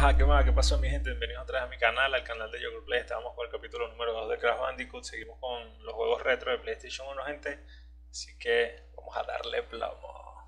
Ajá, ¿qué más? ¿Qué pasó, mi gente? Bienvenidos otra vez a mi canal, al canal de Yogurt Play. Estábamos con el capítulo número 2 de Crash Bandicoot. Seguimos con los juegos retro de PlayStation 1, gente. Así que vamos a darle plomo.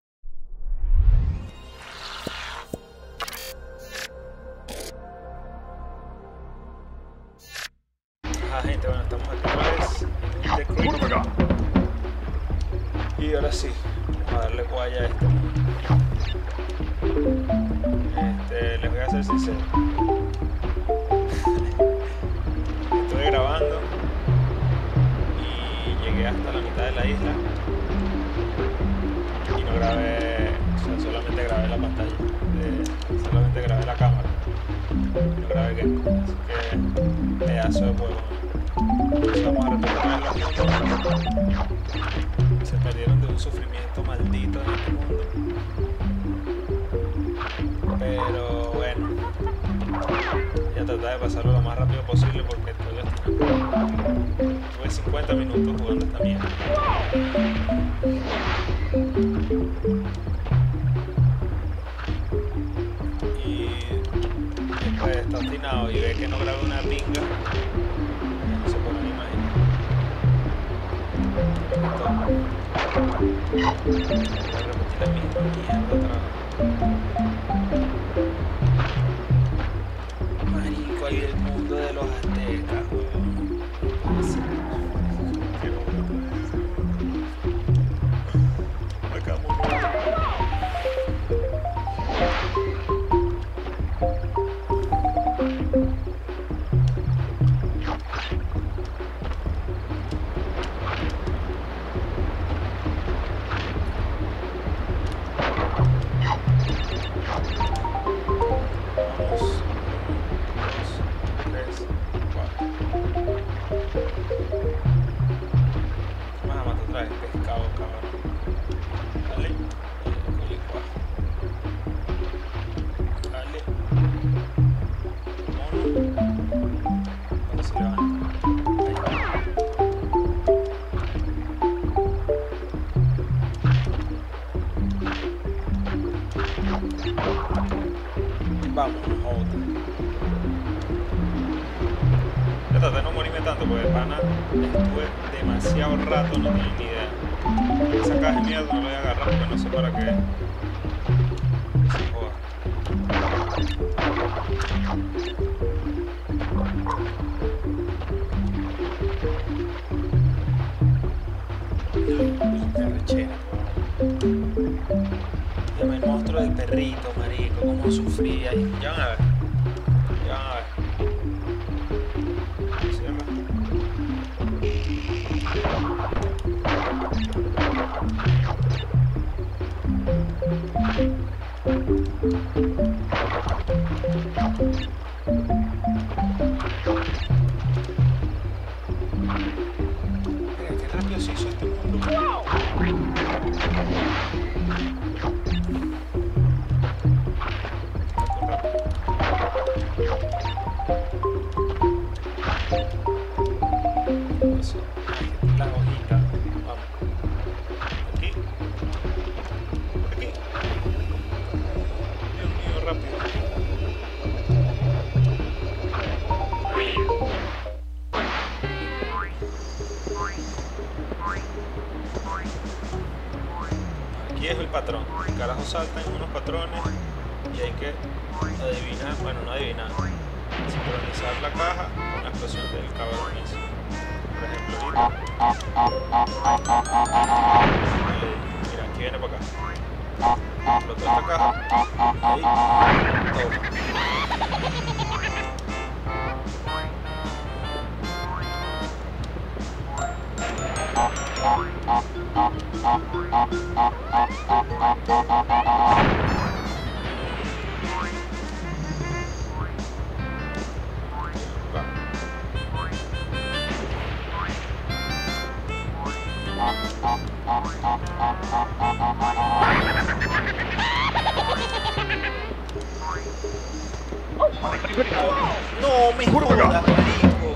Ajá, gente, bueno, estamos aquí otra vez en The Creek. Y ahora sí, vamos a darle guaya a esto. Les voy a ser sincero. Estuve grabando y llegué hasta la mitad de la isla y no grabé, o sea, solamente grabé la pantalla, solamente grabé la cámara, no grabé el gameplay, así que pedazo de juego. Entonces vamos a retomar las cosas. Se perdieron de un sufrimiento maldito en este mundo, pero bueno, voy a tratar de pasarlo lo más rápido posible porque tuve 50 minutos jugando esta mierda. Y después de estar obstinado y ve que no grabé una pinga, no se puede ni imaginar. Voy a repetir la misma mierda otra vez. Marico, ahí el mundo de los aztecas, weón. Qué bueno. Acá vamos, otra. Yo traté de no morirme tanto porque de pana estuve demasiado rato, no tenía ni idea. Esa caja de mierda no la voy a agarrar porque no sé para qué. Se joda. Qué rechera. Llama el monstruo del perrito, marico, cómo sufría. Ya van a ver. Ya van a ver. Cierra. Mira, qué rápido se hizo este mundo. ¡Wow! La hojita, vamos, aquí, por aquí, Dios mío, rápido. Aquí es el patrón, el carajo salta en unos patrones y hay que adivinar, bueno, no adivinar, sincronizar la caja con la explosión del cabrón ese. Por ejemplo, mira, aquí viene para acá. Explotó esta caja. Ahí. Toma. No me jodas, marico.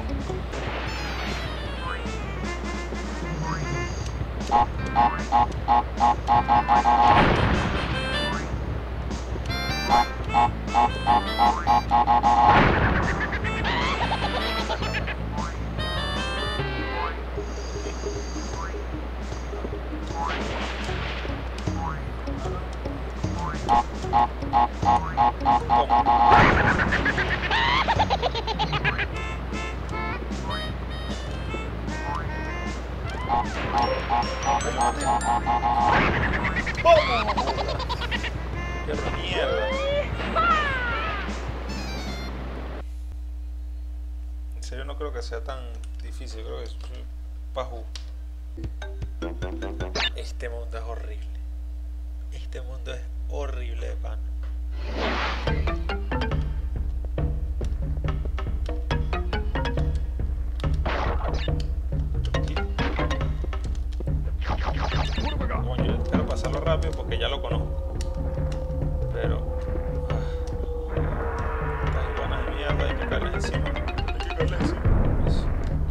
¡Qué mierda! En serio no creo que sea tan difícil, creo que es pajú. Este mundo es horrible. Este mundo es horrible de pan. Coño, espero pasarlo rápido porque ya lo conozco. Pero estas iguanas de mierda hay que caerles encima. Hay que caerles encima. Eso.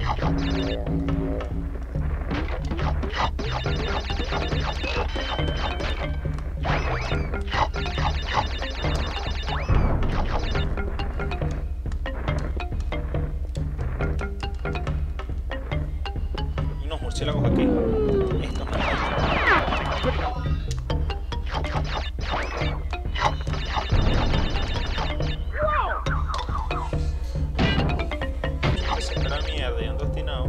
Y unos murciélagos aquí. Esto me mierda, y ando obstinado.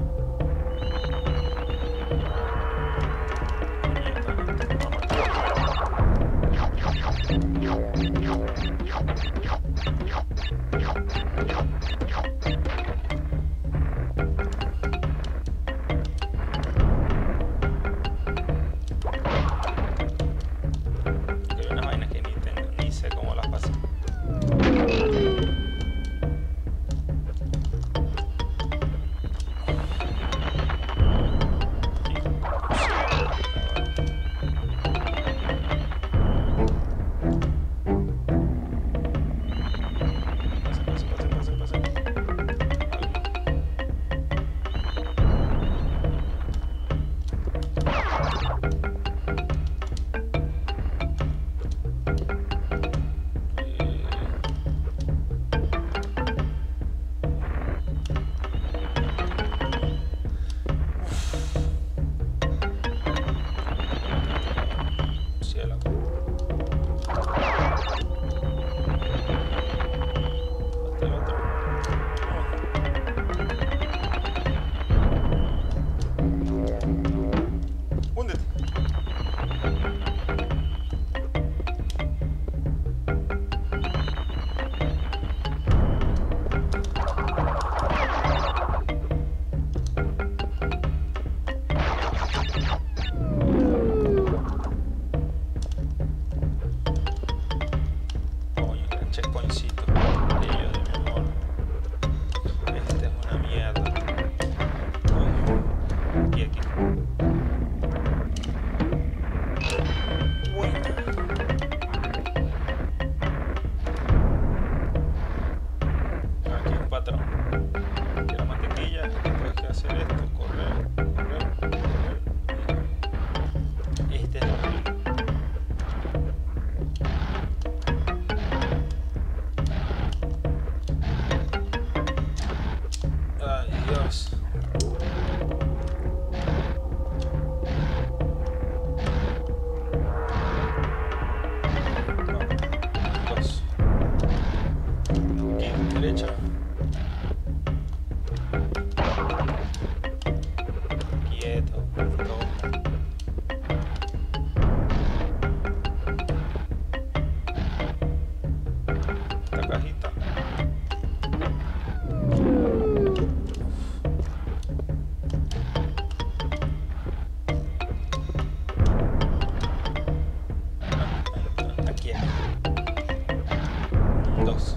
Hay unas vainas que ni sé cómo las pasé. Checkpointcito. Bello de mi amor. Esta es una mierda. Uy. Aquí. Buena. Aquí hay un patrón. Aquí la mantequilla. Después que hacer esto. Correr. Este es horrible. Dios. Dos. Aquí, derecha. Quieto. Toma. Esta cajita. Dos.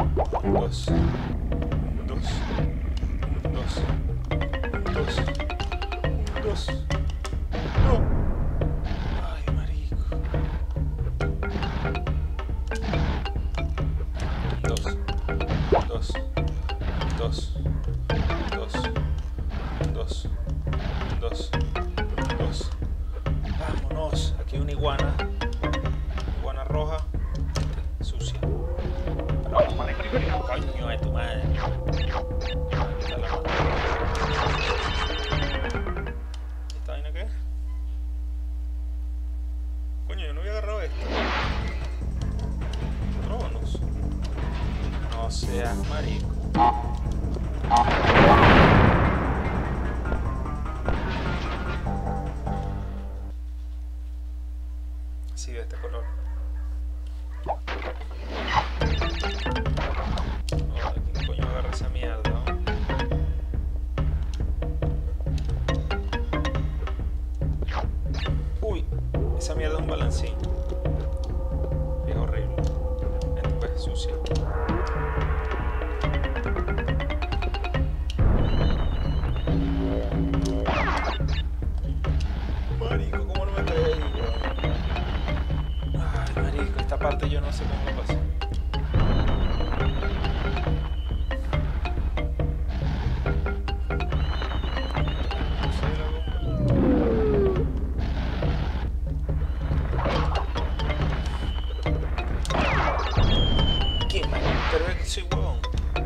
No. Ay, marico. Dos. Vámonos. Aquí hay una iguana. Iguana roja. Sucia. Coño de tu madre. Está la mano. ¿Esta vaina qué es? Coño, yo no había agarrado esto. Otro bonus. No seas marico. Sí, de este color. ¿Quién coño agarra esa mierda? ¿No? Uy, esa mierda es un balancín. Es horrible. Esto es sucio. Marico, ¿cómo no me cae ahí, weón? Ay, marico, esta parte yo no sé cómo lo pasé. ¿Qué, man? Pero es que soy huevón.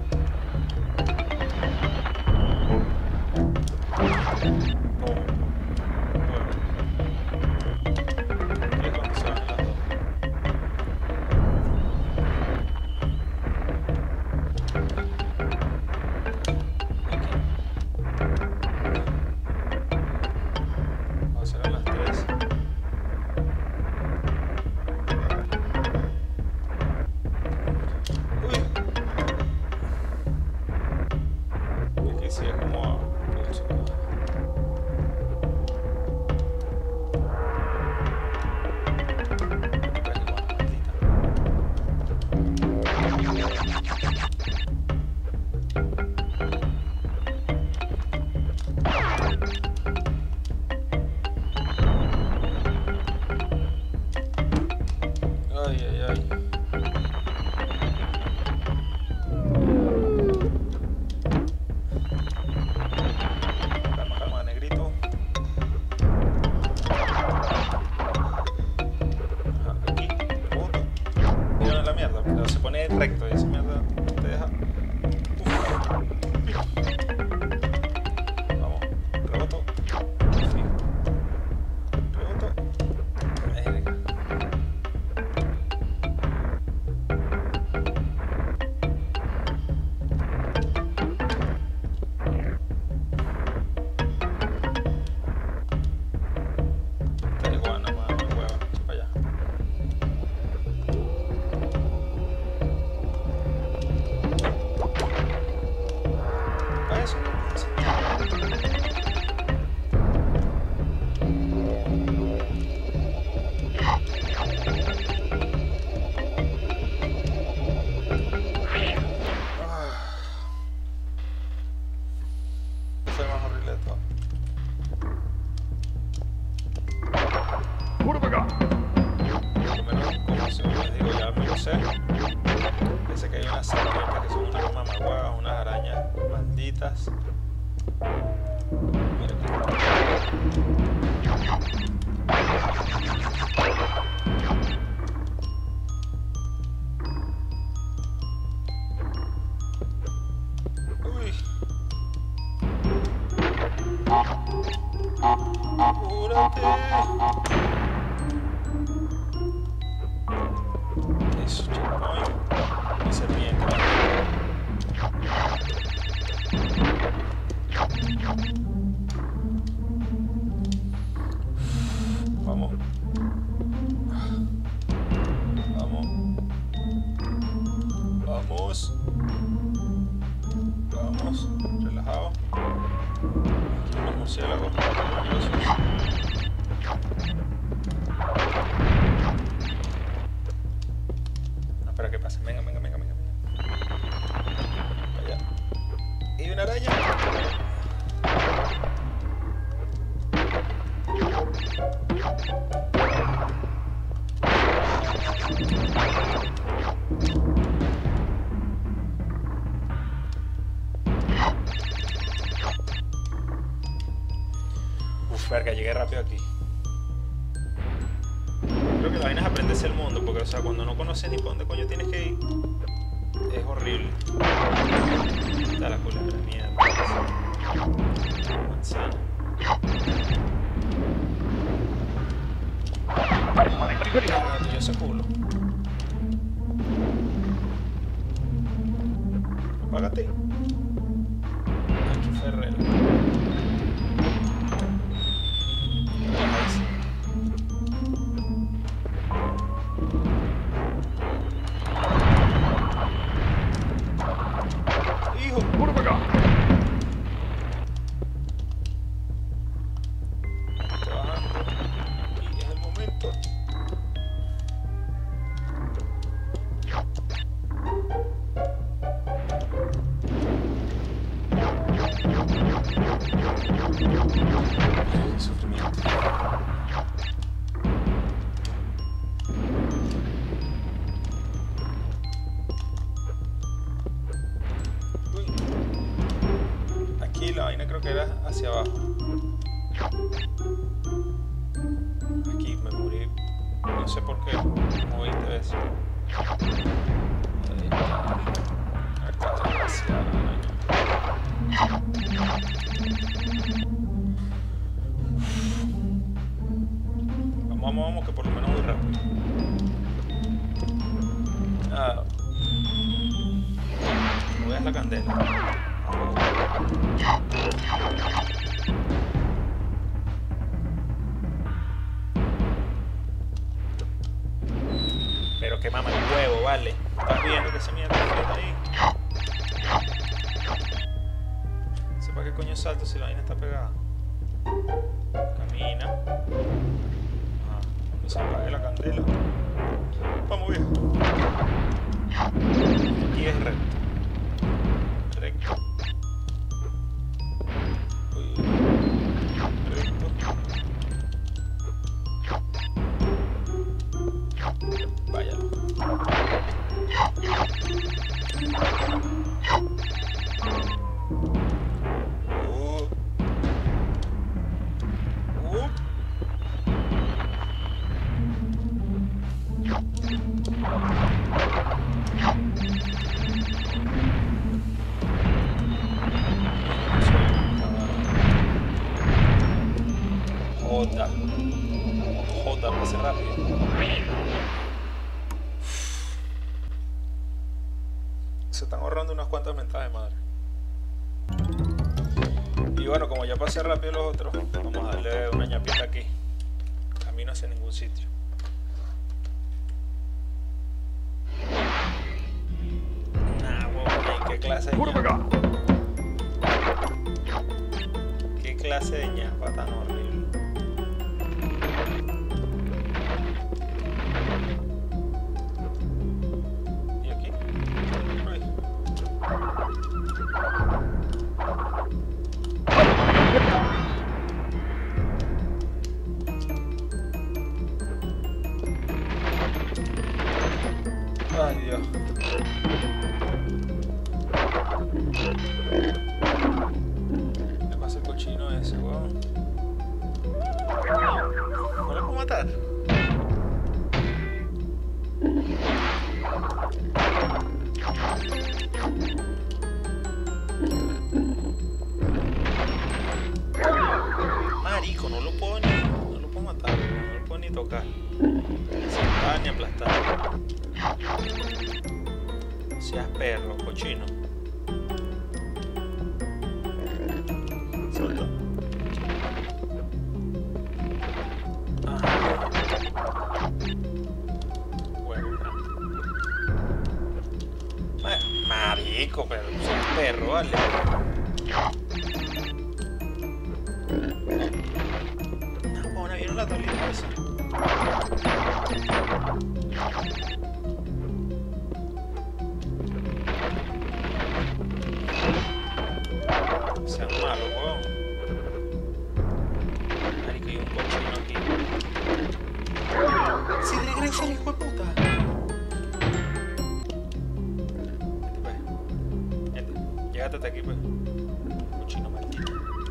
Recto, y esa mierda te deja. Vamos, reboto. Sí. Reboto. Verga. Esta iguana, mano, hueva, echa para allá. Fue más horrible de todo. Por lo menos, como se les digo, ya me lo sé. Pensé que hay unas serpientes que son unas mamaguagas, unas arañas malditas. Mira aquí. ¡Apúrate! Eso, checkpoint. Mi serpiente. Vamos. Vamos. Vamos. Vamos. Relajado. Aquí unos murciélagos maravillosos. No, espera que pase. Venga, venga, venga, venga. Allá. Y una araña. Uf, verga, llegué rápido aquí. Creo que la vaina es aprenderse el mundo, porque, o sea, cuando no conoces ni por dónde coño tienes que ir, es horrible. horrible. Está la culebra, mierda. Manzana. Yo ese culo. Apágate. Aquí Ferrero. Hijo, por acá. Trabajando. Y es el momento. Sufrimiento. Uy. Aquí la vaina creo que era hacia abajo. Aquí me morí. No sé por qué. Como 20 veces. Ahí está. Acá hacia la vaina. Vamos, que por lo menos muy rápido. Ah, voy a la candela. Pero que mama el huevo, vale. ¿Estás viendo que esa mierda está ahí? ¿Sepa qué coño salto si la vaina está pegada? Camina. Cuando se apague la candela. Vamos, viejo. Aquí es recto. Recto. Uy. Recto. Váyalo. J, pase rápido. Se están ahorrando unas cuantas mentadas de madre. Y bueno, como ya pasé rápido los otros, vamos a darle una ñapita aquí. Camino hacia ningún sitio. Nah, wow, qué clase de ñapa. Qué clase de ñapa tan horrible. ¿Y aquí? Uy. Ay, Dios. ¿Qué pasa el cochino ese, weón? ¿No lo puedo matar? Marico, no lo puedo matar, no lo puedo ni tocar. Sentar ni aplastar. Seas perro, cochino. Suelto. Bueno, marico, pero seas perro, vale. Bueno, vieron la tolita esa. Sean malos, weón. Marico, hay un cochino aquí. ¡Si regresa el hijo de puta! Vente, pues. Llégate hasta aquí, pues. Cochino maldito.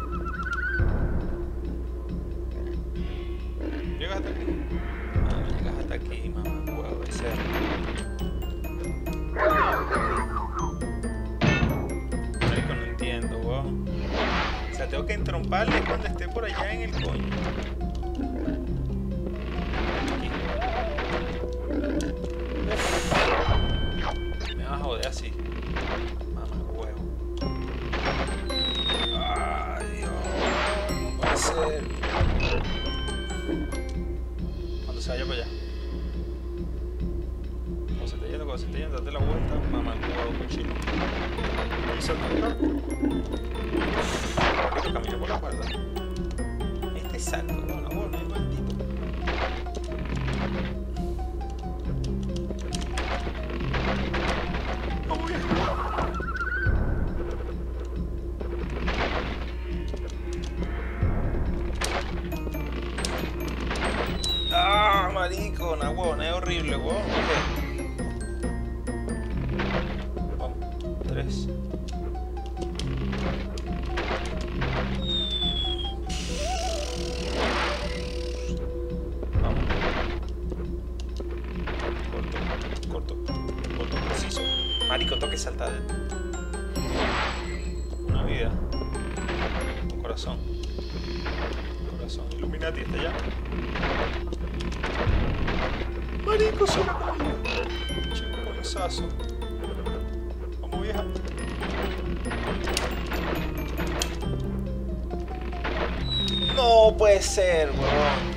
Llegas hasta aquí. Ah, llegas hasta aquí, mamá. Huevo de cerdo. tengo que entromparle cuando esté por allá en el coño. Aquí. Me vas a joder así. Mamá huevo. Ay, Dios. No puede ser. Cuando se vaya para allá. Cuando se esté yendo, date la vuelta. Mamá huevo, cochino. Y se toca. Camino por la cuerda. Este salto, no, es maldito. Oh, ah, marico, no, huevón, es horrible, huevón. Vamos, 3. Marico, toque saltar. Una vida. Un corazón. Corazón. Illuminati está allá. Marico, suena conmigo. Checkpointazo. Vamos, vieja. No puede ser, huevón.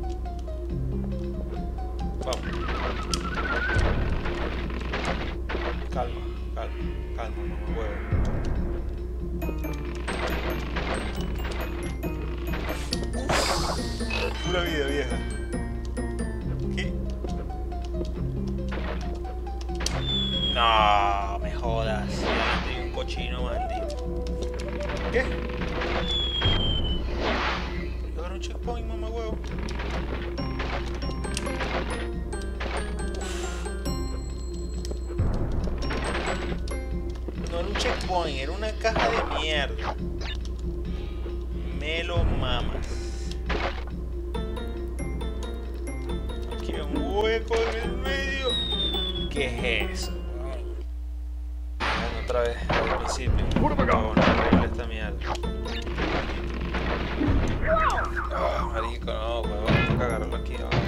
Calma, mamá huevo. Pura vida, vieja. ¿Qué? No, me jodas. Ya tengo un cochino maldito. ¿Qué? Yo agarré un checkpoint, mamá huevo. No era un checkpoint, era una caja de mierda. Me lo mamas. Aquí hay un hueco en el medio. ¿Qué es eso? Bueno, otra vez al principio. No, horrible esta mierda. Ah, marico, no, huevón, tengo que agarrarlo aquí abajo.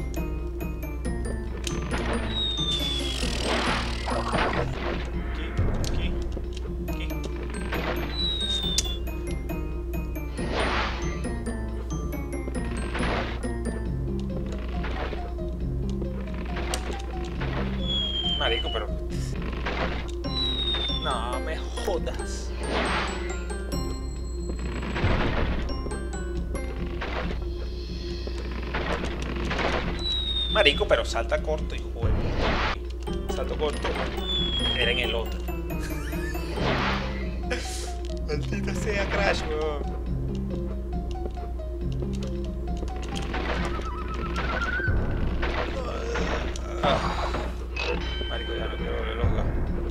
Marico, pero... No, me jodas. Marico, pero salta corto, hijo de... Salto corto. Era en el otro. Maldita sea Crash, weón. Marico, ya no quiero volver loca.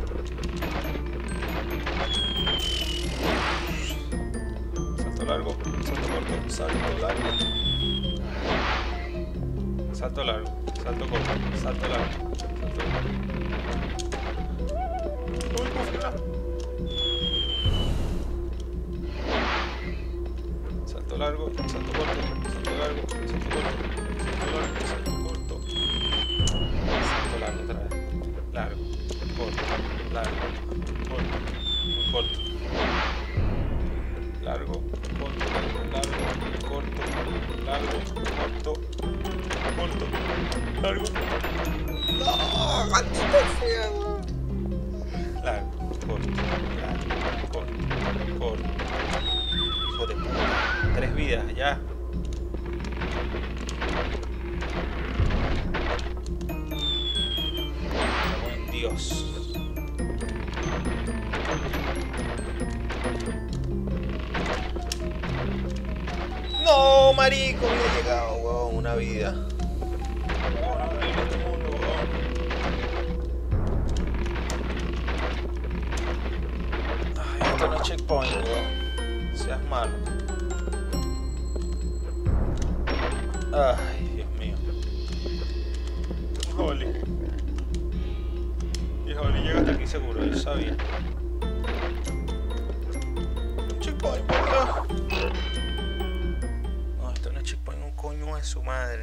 Salto largo, salto corto, salto largo. Salto largo, salto corto, salto largo, salto largo. Uy, ¿cómo frenar? Salto largo, salto corto, salto largo, salto corto, salto largo, salto corto. Salto largo otra vez. Largo, corto, largo, corto, muy corto. Largo, corto, largo, corto, largo, corto, corto, largo. ¡No! ¡Maldita sea! Largo, corto, corto. Hijo de puta. 3 vidas, ya. Buen Dios. No, marico, había llegado, weón, una vida. Ay, esto no es checkpoint, weón. Seas malo. Ay, Dios mío. Holly. Y Holly llega hasta aquí seguro, yo sabía. Un checkpoint, weón. No, esto no es checkpoint, un coño de su madre.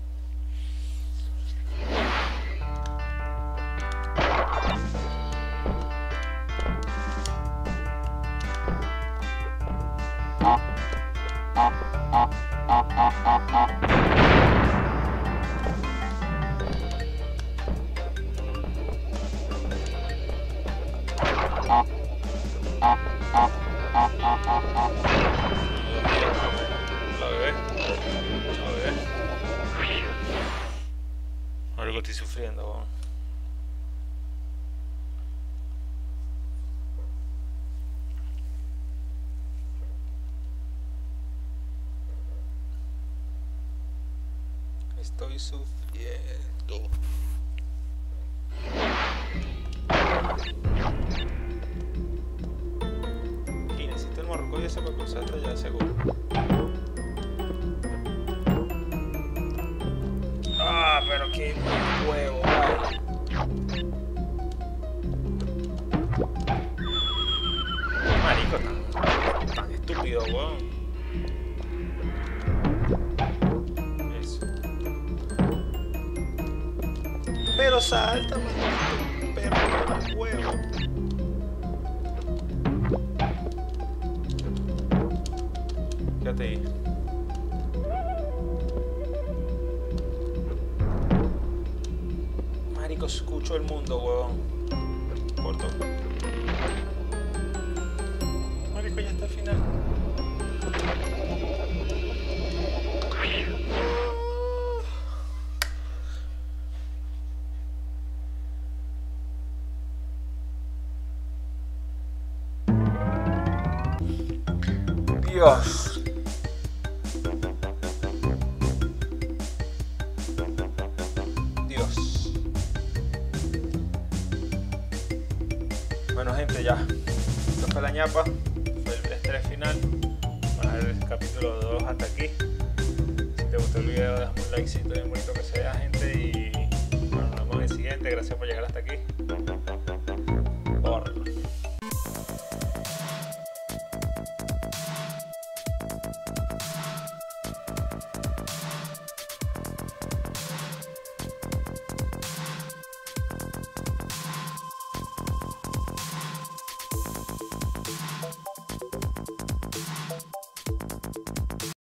Algo estoy sufriendo, ¿no? Estoy sufriendo. Y necesito el morroco y ese para cruzar hasta allá, seguro. Ah, pero qué huevo, vale. Marico, tan estúpido, weón. Eso. Pero salta, maldito perro de huevo. Quédate ahí. Marico, escucho el mundo, huevón. Corto. Marico, ya está el final. Dios. Dios. Bueno, gente, ya. Esto fue la ñapa. Fue el estrés final. Vamos a ver el capítulo 2 hasta aquí. Si te gustó el video, déjame un likecito bien bonito que se vea, gente. Y bueno, nos vemos en el siguiente. Gracias por llegar hasta aquí.